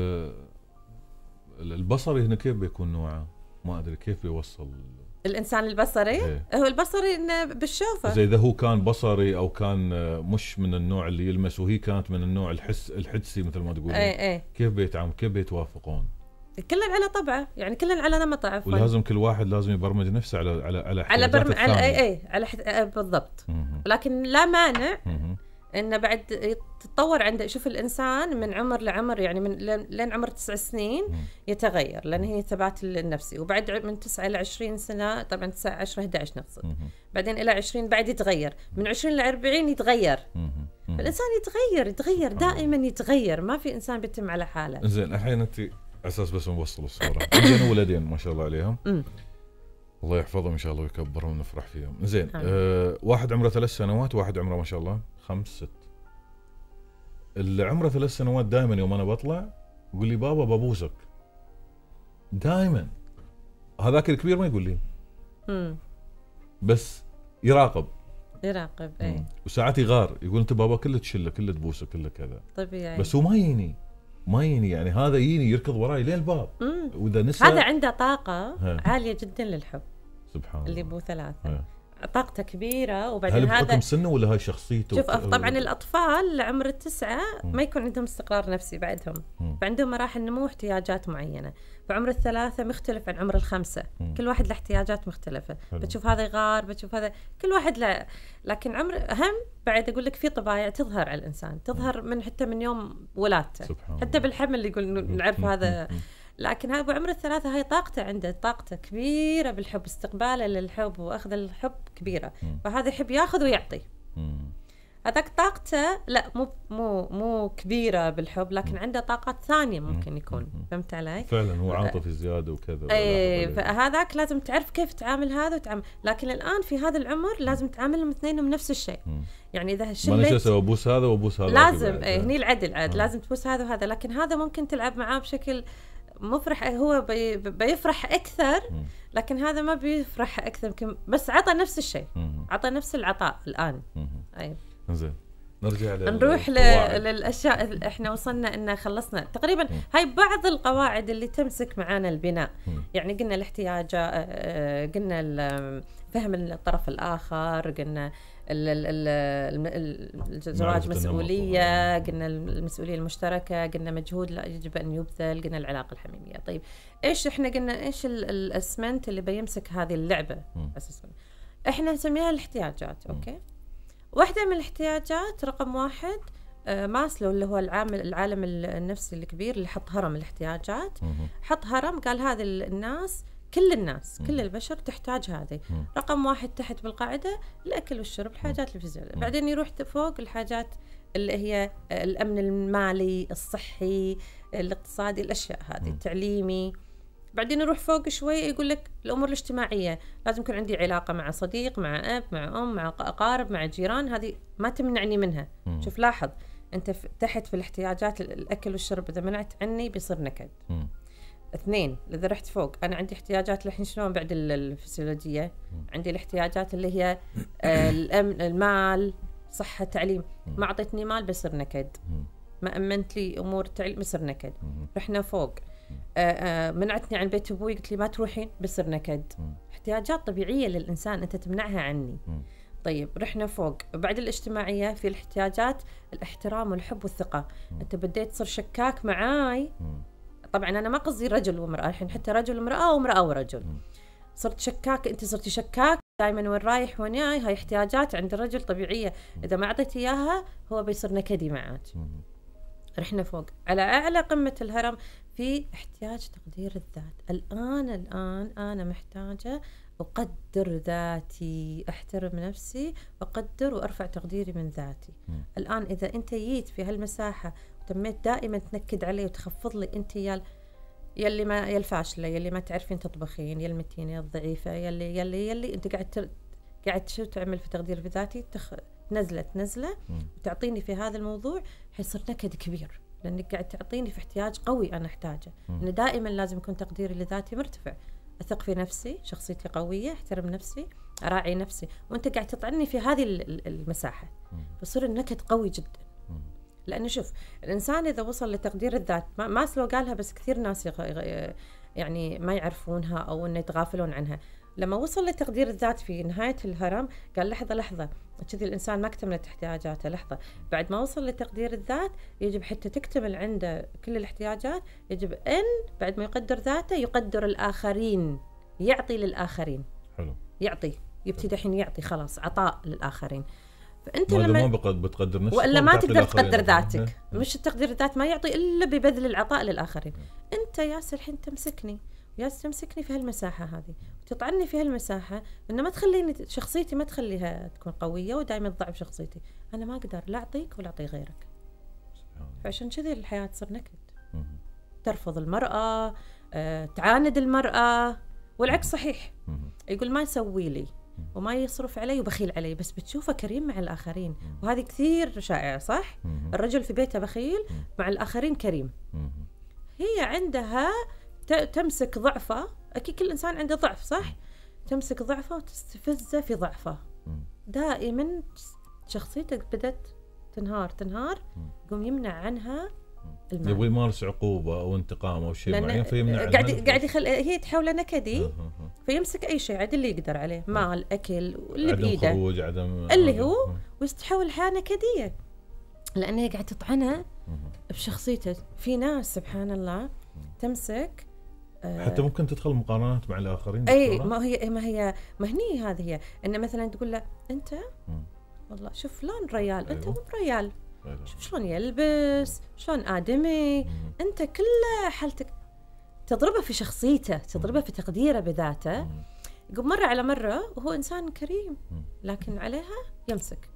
البصري هنا كيف بيكون نوعه؟ ما ادري كيف بيوصل
الانسان البصري. هو البصري انه بالشوفه،
زي اذا هو كان بصري او كان مش من النوع اللي يلمس، وهي كانت من النوع الحدسي مثل ما تقولين. كيف بيتعامل، كيف بيتوافقون؟
كلن على طبعه يعني، كلن على نمطه. عفوا،
ولازم كل واحد لازم يبرمج نفسه على احتياجات الثاني.
على بالضبط. لكن لا مانع انه بعد يتطور عنده. شوف الانسان من عمر لعمر يعني، من لين عمر 9 سنين يتغير، لان هي ثبات النفسي. وبعد من 9 إلى 20 سنه، طبعا 9 10 11 نقصد، بعدين الى 20 بعد يتغير، من 20 ل 40 يتغير. الانسان يتغير دائما يتغير، ما في انسان بيتم على حاله.
زين، الحين انت اساس بس نوصل الصوره. عندنا ولدين ما شاء الله عليهم، الله يحفظهم ان شاء الله ويكبرهم ونفرح فيهم. زين، واحد عمره 3 سنوات، واحد عمره ما شاء الله 5 6. اللي عمره 3 سنوات دائما يوم انا بطلع يقول لي بابا ببوسك دائما. هذاك الكبير ما يقول لي، بس يراقب
اي.
وساعات يغار، يقول انت بابا كله تشله، كله تبوسه، كله كذا.
طبيعي.
بس هو ما يني يعني، هذا يني يركض وراي لين الباب. واذا نسى،
هذا عنده طاقه عاليه جدا للحب.
سبحان
اللي
الله.
بو 3 طاقته كبيره. وبعدين
هل بحكم سنه ولا هاي شخصيته؟
شوف طبعا الاطفال عمر 9 ما يكون عندهم استقرار نفسي بعدهم، فعندهم مراحل نمو واحتياجات معينه. فعمر 3 مختلف عن عمر 5. كل واحد له احتياجات مختلفه. بتشوف هذا يغار، بتشوف هذا، كل واحد له. لكن عمر اهم بعد اقول لك في طبايع تظهر على الانسان، تظهر من حتى من يوم ولادته، حتى بالحمل اللي يقول نعرف هذا. لكن هذا بعمر 3 هاي طاقته عنده، طاقته كبيرة بالحب، استقباله للحب واخذ الحب كبيرة. فهذا يحب ياخذ ويعطي. هذاك طاقته لا مو كبيرة بالحب، لكن عنده طاقات ثانية ممكن يكون. فهمت علي؟
فعلا هو عاطفي زيادة وكذا.
فهذاك لازم تعرف كيف تعامل هذا وتعامل. لكن الآن في هذا العمر لازم تعاملهم اثنينهم نفس الشيء. يعني إذا
ما نشوف ابوس هذا وابوس هذا،
لازم هني العدل لازم تبوس هذا وهذا. لكن هذا ممكن تلعب معاه بشكل مفرح، هو بيفرح أكثر، لكن هذا ما بيفرح أكثر، يمكن بس عطى نفس الشيء، عطى نفس العطاء الآن. أي.
زين، نرجع
نروح للأشياء اللي احنا وصلنا إن خلصنا تقريبا. هاي بعض القواعد اللي تمسك معانا البناء. يعني قلنا الاحتياج، قلنا فهم الطرف الآخر، قلنا الزواج مسؤولية، قلنا المسؤولية المشتركة، قلنا مجهود لا يجب أن يبذل، قلنا العلاقة الحميمية. طيب إيش إحنا قلنا؟ إيش الأسمنت اللي بيمسك هذه اللعبة أساسا؟ إحنا نسميها الاحتياجات. أوكي، واحدة من الاحتياجات رقم 1 ماسلو، اللي هو العالم النفسي الكبير اللي حط هرم الاحتياجات. حط هرم، قال هذه الناس، كل الناس، كل البشر تحتاج هذه. رقم 1 تحت بالقاعدة الأكل والشرب، الحاجات الفيزيولوجية. بعدين يروح فوق الحاجات اللي هي الأمن المالي، الصحي، الاقتصادي، الأشياء هذه، التعليمي. بعدين يروح فوق شوي يقول لك الأمور الاجتماعية، لازم يكون عندي علاقة مع صديق، مع أب، مع أم، مع أقارب، مع جيران. هذه ما تمنعني منها. شوف لاحظ، أنت تحت في الاحتياجات الأكل والشرب، إذا منعت عني بيصير نكد. 2 إذا رحت فوق، أنا عندي احتياجات الحين شلون بعد الفسيولوجية، عندي الاحتياجات اللي هي الأمن، المال، صحة، تعليم. ما أعطيتني مال بيصير نكد، ما أمنت لي أمور التعليم بيصير نكد. رحنا فوق، منعتني عن بيت أبوي، قلت لي ما تروحين بيصير نكد. احتياجات طبيعية للإنسان، أنت تمنعها عني. طيب رحنا فوق بعد الاجتماعية، في الاحتياجات الاحترام والحب والثقة. أنت بديت تصير شكاك معاي. طبعا أنا ما قصدي رجل وامرأة، الحين حتى رجل وامرأة وامرأة ورجل. صرت شكاك، أنت صرتي شكاك دائما، وين رايح وين جاي. هاي احتياجات عند الرجل طبيعية، إذا ما أعطيت إياها هو بيصير نكدي معك. رحنا فوق على أعلى قمة الهرم في احتياج تقدير الذات. الآن أنا محتاجة أقدر ذاتي، أحترم نفسي وأقدر وأرفع تقديري من ذاتي. الآن إذا أنت جيت في هالمساحة وتميت دائما تنكد علي وتخفض لي أنت يلي ما الفاشلة، يلي ما تعرفين تطبخين، يا المتينة، يا الضعيفة، يلي أنت قاعد شو تعمل في تقدير في ذاتي، نزلة وتعطيني في هذا الموضوع، حيصير نكد كبير، لأنك قاعد تعطيني في احتياج قوي أنا أحتاجه. أنا دائما لازم يكون تقديري لذاتي مرتفع، أثق في نفسي، شخصيتي قوية، أحترم نفسي، أراعي نفسي، وأنت قاعد تطعني في هذه المساحة، بصير النكد قوي جدا. لأنه شوف، الإنسان إذا وصل لتقدير الذات، ماسلو قالها بس كثير ناس يعني ما يعرفونها أو إنه يتغافلون عنها. لما وصل لتقدير الذات في نهاية الهرم قال لحظة كذي الإنسان ما اكتملت احتياجاته. لحظة، بعد ما وصل لتقدير الذات يجب حتى تكتمل عنده كل الاحتياجات، يجب أن بعد ما يقدر ذاته يقدر الآخرين، يعطي للآخرين.
حلو.
يعطي، يبتدي الحين يعطي، خلاص عطاء للآخرين.
فأنت لما ما بتقدر نفسك
وإلا ما تقدر تقدر ذاتك. مش التقدير الذات ما يعطي إلا ببذل العطاء للآخرين. أنت ياسر الحين تمسكني في هالمساحة هذه وتطعني في هالمساحة، إنه ما تخليني شخصيتي ما تخليها تكون قوية ودائما تضعف شخصيتي. أنا ما أقدر لا أعطيك ولا أعطي غيرك. فعشان كذي الحياة تصير نكد. ترفض المرأة، تعاند المرأة، والعكس صحيح. يقول ما يسوي لي وما يصرف علي وبخيل علي، بس بتشوفه كريم مع الآخرين. وهذه كثير شائعة، صح؟ الرجل في بيته بخيل، مع الآخرين كريم. هي عندها تمسك ضعفه، أكيد كل إنسان عنده ضعف، صح؟ تمسك ضعفه وتستفزه في ضعفه. دائما شخصيتك بدأت تنهار، يقوم يمنع عنها المال.
يبغى يمارس عقوبة أو انتقام أو شيء معين فيمنع.
قاعد هي تحوله نكدي، فيمسك أي شيء عاد اللي يقدر عليه، مال، أكل، اللي بإيده،
خروج،
اللي هو، ويستحول الحياة نكدية لأنها قاعد تطعنه بشخصيته. في ناس سبحان الله تمسك
حتى ممكن تدخل مقارنات مع الآخرين.
أي ما هني هذه هي، إن مثلا تقول له أنت والله شوف فلان ريال، أنت مو بريال، شوف شلون يلبس، شلون آدمي، أنت كل حالتك. تضربه في شخصيته، تضربه في تقديره بذاته. يقول مرة على مرة وهو إنسان كريم، لكن عليها يمسك.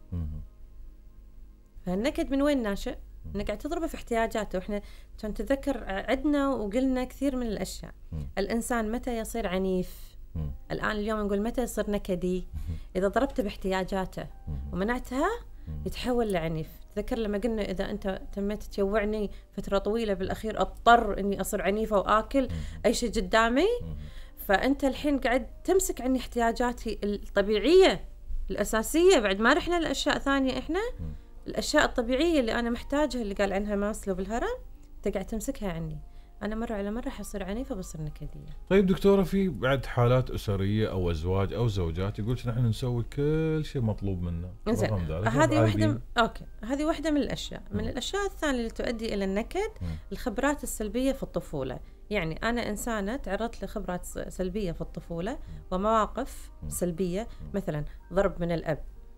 فالنكد من وين ناشئ؟ انك قاعد تضربه في احتياجاته. واحنا كان تذكر عدنا وقلنا كثير من الاشياء. الانسان متى يصير عنيف؟ الان اليوم نقول متى يصير نكدي؟ اذا ضربته باحتياجاته ومنعتها يتحول لعنيف. تذكر لما قلنا اذا انت تميت تجوعني فتره طويله بالاخير اضطر اني اصير عنيفه واكل اي شيء قدامي. فانت الحين قاعد تمسك عني احتياجاتي الطبيعيه الاساسيه، بعد ما رحنا لاشياء ثانيه. احنا الأشياء الطبيعية اللي أنا محتاجها اللي قال عنها ماسلو بالهرم أنت قاعد تمسكها عني. أنا مرة على مرة حصير عنيفة بصير نكدية.
طيب دكتورة، في بعد حالات أسرية أو أزواج أو زوجات يقول نحن نسوي كل شيء مطلوب منا.
هذه واحدة. أوكي، هذه واحدة من الأشياء. من الأشياء الثانية اللي تؤدي إلى النكد الخبرات السلبية في الطفولة. يعني أنا إنسانة تعرضت لخبرات سلبية في الطفولة ومواقف سلبية، مثلا ضرب من الأب،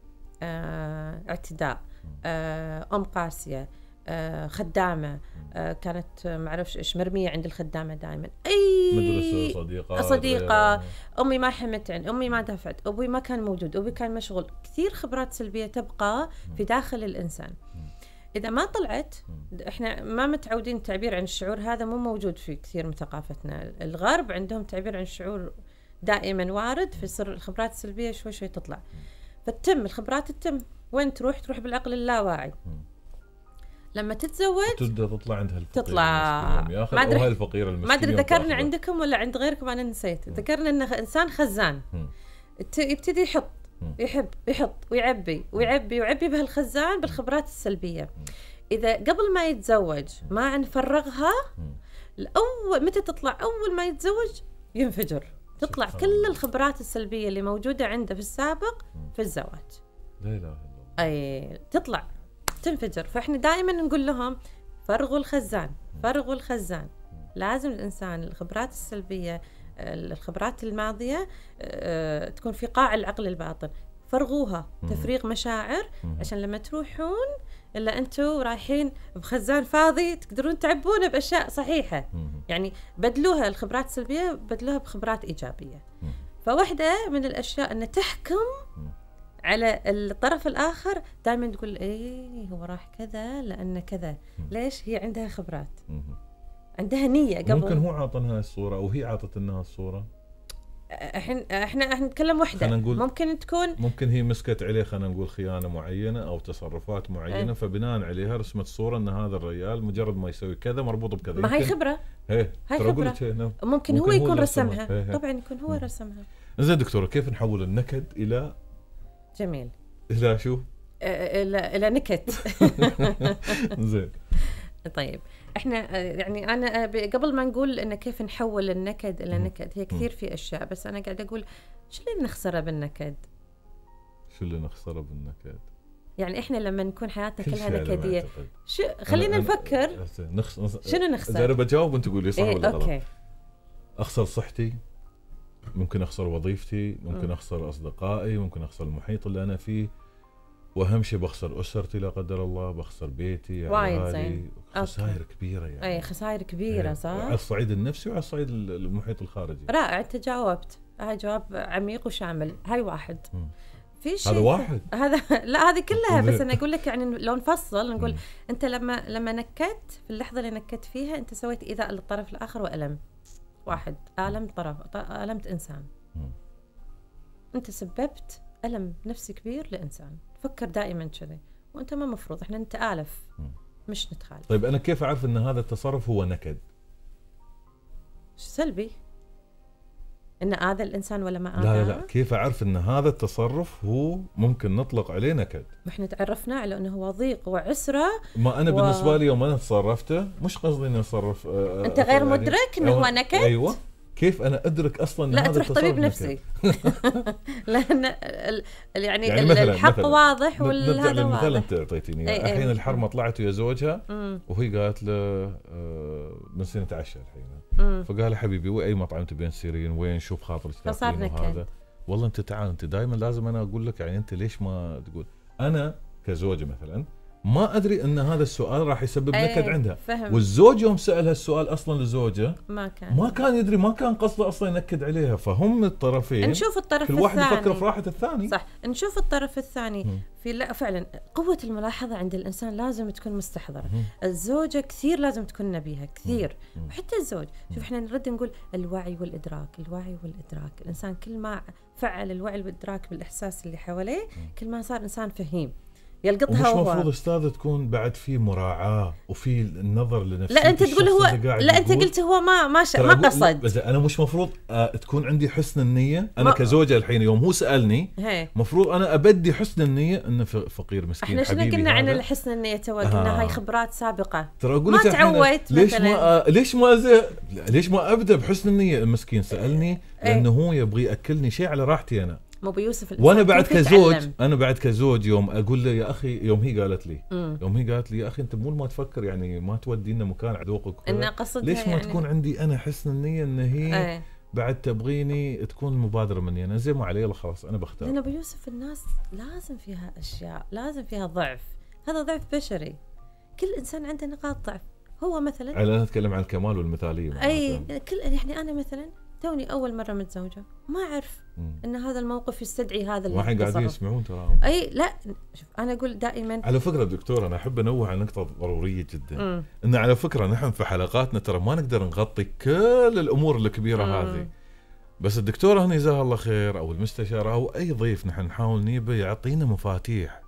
اعتداء، أم قاسية، خدامة، كانت معرفش إيش مرمية عند الخدامة دائما، أي
مدرسة،
صديقة، أمي ما حمت عني، أمي ما دفعت، أبوي ما كان موجود، أبوي كان مشغول. كثير خبرات سلبية تبقى في داخل الإنسان. إذا ما طلعت، إحنا ما متعودين التعبير عن الشعور، هذا مو موجود في كثير من ثقافتنا. الغرب عندهم تعبير عن الشعور دائما وارد، في سر الخبرات السلبية شوي شوي تطلع. فتتم الخبرات، تتم وين تروح بالعقل اللاواعي. لما تتزوج
تبدا تطلع عندها الفقير
تطلع
ما ادري الفقير المسكين.
ما ادري ذكرنا عندكم ولا عند غيركم، انا نسيت. ذكرنا انه انسان خزان، يبتدي يحط يحط ويعبي بهالخزان بالخبرات السلبية. اذا قبل ما يتزوج ما نفرغها، متى تطلع؟ اول ما يتزوج ينفجر، تطلع كل الخبرات السلبية اللي موجودة عنده في السابق في الزواج.
لا اله الا الله.
اي تطلع تنفجر. فاحنا دائما نقول لهم فرغوا الخزان. لازم الانسان الخبرات السلبية، الخبرات الماضية تكون في قاع العقل الباطن، فرغوها. تفريغ مشاعر عشان لما تروحون الا انتم رايحين بخزان فاضي تقدرون تعبونه باشياء صحيحه. يعني بدلوها الخبرات السلبيه بدلوها بخبرات ايجابيه. فواحده من الاشياء ان تحكم على الطرف الاخر، دائما تقول ايه هو راح كذا لان كذا. ليش؟ هي عندها خبرات، عندها نيه قبل.
ممكن هو عاطنها الصوره او هي عاطت لنا الصوره.
احنا نتكلم وحده، ممكن تكون
ممكن هي مسكت عليه خلينا نقول خيانه معينه او تصرفات معينه، فبناء عليها رسمت صوره ان هذا الرجال مجرد ما يسوي كذا مربوط بكذا.
ما هي خبره،
هاي
خبره. ممكن هو يكون رسمها. طبعا يكون هو رسمها.
زين دكتوره، كيف نحول النكد الى
جميل؟
الى شو؟
الى نكت.
زين.
طيب احنا يعني انا قبل ما نقول ان كيف نحول النكد الى نكد، هي كثير في اشياء، بس انا قاعده اقول شو اللي نخسره بالنكد؟
شو اللي نخسره بالنكد؟
يعني احنا لما نكون حياتنا كلها نكديه، شو خلينا نفكر شنو نخسر؟
انا بجاوب وانت تقولي صح ولا غلط.
اوكي.
اخسر صحتي، ممكن اخسر وظيفتي، ممكن اخسر اصدقائي، ممكن اخسر المحيط اللي انا فيه، واهم شيء بخسر اسرتي لا قدر الله، بخسر بيتي، عيالي. خسائر كبيره يعني.
اي خسائر كبيره صح،
على الصعيد النفسي وعلى الصعيد المحيط الخارجي.
رائع، انت جاوبت. هاي جواب عميق وشامل. هاي واحد. في شيء
هذا واحد،
هذا لا هذه كلها. بس انا اقول لك يعني لو نفصل نقول انت لما نكدت في اللحظه اللي نكدت فيها انت سويت ايذاء للطرف الاخر والم. واحد، ألمت إنسان. أنت سببت ألم نفسي كبير لإنسان. فكر دائما كذا، وأنت ما مفروض إحنا نتآلف مش نتخالف.
طيب أنا كيف أعرف أن هذا التصرف هو نكد؟
سلبي؟ إن آذى الإنسان ولا ما
آذى؟ لا، كيف أعرف أن هذا التصرف هو ممكن نطلق عليه نكد؟
إحنا تعرفنا على أنه هو ضيق وعسرة.
ما أنا بالنسبة لي يوم أنا تصرفته مش قصدي إني أتصرف.
أنت غير يعني مدرك إنه هو نكد؟
أيوة. كيف أنا أدرك أصلاً
لا
هذا
تروح طبيب نفسي. لأن يعني الحق
مثلاً
واضح
نرجع للمثال أنت أعطيتيني. الحين الحرمة طلعت ويا زوجها وهي قالت له بنصير نتعشى الحين. فقال يا حبيبي وأي مطعم تبين تسيرين وين، شوف خاطرك
فصار نكد.
والله أنت تعال، أنت دائما لازم أنا أقول لك يعني أنت ليش ما تقول. أنا كزوجة مثلاً ما أدري أن هذا السؤال راح يسبب نكد عندها.
فهم.
والزوج يوم سأل هالسؤال أصلاً للزوجة
ما كان يدري،
ما كان قصده أصلاً ينكد عليها. فهم الطرفين
نشوف الطرف
كل واحد يفكر في راحة الثاني.
صح، نشوف الطرف الثاني. لا فعلا قوة الملاحظة عند الإنسان لازم تكون مستحضرة. الزوجة كثير لازم تكون نبيهة كثير، وحتى الزوج. شوف احنا نرد نقول الوعي والإدراك، الوعي والإدراك. الإنسان كل ما فعل الوعي والإدراك بالإحساس اللي حواليه كل ما صار إنسان فهيم يلقطها.
ومش مفروض استاذ تكون بعد في مراعاة وفي النظر لنفسية.
لا انت تقول هو، لا انت قلت هو ما قصد.
بس انا مش مفروض تكون عندي حسن النية. انا كزوجة الحين يوم هو سألني مفروض انا ابدي حسن النية انه فقير مسكين.
احنا شنو قلنا عن الحسن النية تو؟ قلنا هاي خبرات سابقة.
ترى اقول
ما تعودت
ليش ما ابدا بحسن النية. المسكين سألني لانه هو يبغى ياكلني شيء على راحتي انا.
مو بيوسف.
وانا بعد كزوج يوم اقول له يا اخي، يوم هي قالت لي يا اخي انت مو ما تفكر يعني ما تودينا مكان عذوقك ليش ما يعني تكون عندي انا حسن النية ان هي بعد تبغيني تكون المبادرة مني انا. زي ما علي خلاص انا بختار.
لأن بيوسف الناس لازم فيها اشياء، لازم فيها ضعف. هذا ضعف بشري، كل انسان عنده نقاط ضعف. هو مثلا
انا اتكلم عن الكمال والمثالية.
كل يعني انا مثلا توني أول مرة متزوجة ما أعرف إن هذا الموقف يستدعي هذا التصرف.
واحد قاعدين يسمعون تراهم.
لا شوف أنا أقول دائما
على فكرة دكتور أنا أحب أنوه على نقطة ضرورية جدا. إن على فكرة نحن في حلقاتنا ترى ما نقدر نغطي كل الأمور الكبيرة هذه. بس الدكتورة هنا جزاها الله خير أو المستشارة أو أي ضيف نحن نحاول نيبه يعطينا مفاتيح